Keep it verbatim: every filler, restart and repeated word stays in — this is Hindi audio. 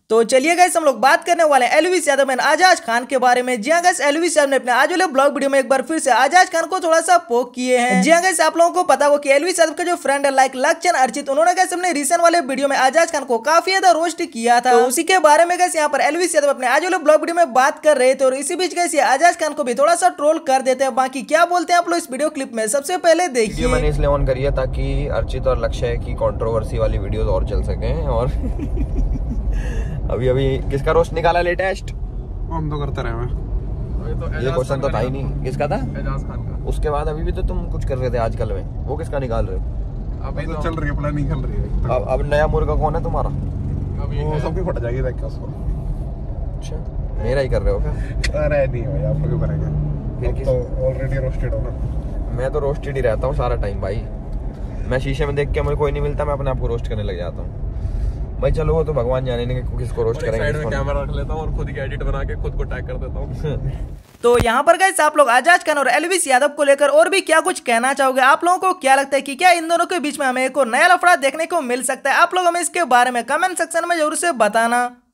तो चलिए गाइस हम लोग बात करने वाले हैं एलविस यादव एंड आजाज खान के बारे में। जी हां गाइस, एलविस यादव ने अपने आज वाले ब्लॉग वीडियो में एक बार फिर से आजाज खान को थोड़ा सा पोक किए हैं। जी हां गाइस, आप लोगों को पता हो कि एलविस यादव का जो फ्रेंड है लाइक लक्षण अर्चित, उन्होंने गाइस अपने रिसेंट वाले वीडियो में आजाज खान को काफी ज्यादा रोस्ट किया था। तो उसी के बारे में गाइस यहाँ पर एलविस यादव अपने आज वाले ब्लॉग वीडियो में बात कर रहे थे और इसी बीच गाइस ये आजाज खान को भी थोड़ा सा ट्रोल कर देते हैं। बाकी क्या बोलते हैं आप लोग इस वीडियो क्लिप में सबसे पहले देखिए। मैंने इसलिए ऑन करी है ताकि अर्चित और लक्ष्य की कंट्रोवर्सी वाली वीडियोस और चल सके। और अभी अभी किसका रोस्ट निकाला लेटेस्ट? हम तो करते रहे हैं। तो ये क्वेश्चन तो था ही नहीं, किसका था? एजाज खान का। उसके बाद अभी भी तो तुम कुछ कर रहे थे आजकल में, वो किसका निकाल रहे हो? अभी तो चल रही है, प्लानिंग चल रही है। अब अब नया मुर्गा कौन है तुम्हारा? अभी वो सबकी फट जाएगी देख के उसको। अच्छा, मेरा ही कर रहे हो क्या? अरे नहीं भाई, आप लोग करेंगे फिर अब किस? तो ऑलरेडी रोस्टेड हो ना। मैं तो रोस्टेड ही रहता हूँ सारा टाइम भाई। मैं शीशे में देख के मुझे कोई नहीं मिलता, मैं अपने आप को रोस्ट करने लग जाता हूँ भाई। चलो वो तो भगवान जाने ने किसको रोस्ट करेंगे। साइड में कैमरा रख लेता हूँ और खुद की एडिट बना के खुद को टैग कर देता हूँ। तो यहाँ पर गाइस आप लोग आजाज खान और एलविस यादव को लेकर और भी क्या कुछ कहना चाहोगे? आप लोगों को क्या लगता है कि क्या इन दोनों के बीच में हमें एक और नया लफड़ा देखने को मिल सकता है? आप लोग हमें इसके बारे में कमेंट सेक्शन में जरूर से बताना।